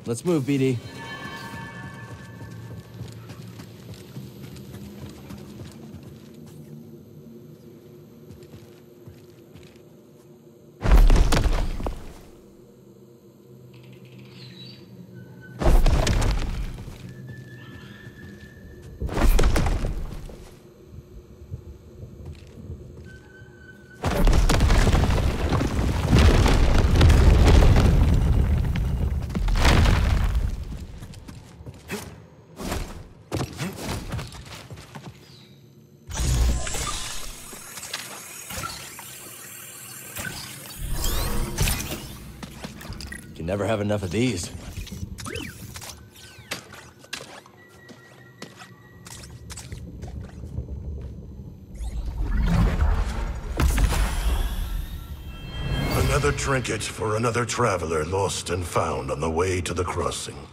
Let's move, BD. Can never have enough of these. Another trinket for another traveler lost and found on the way to the crossing.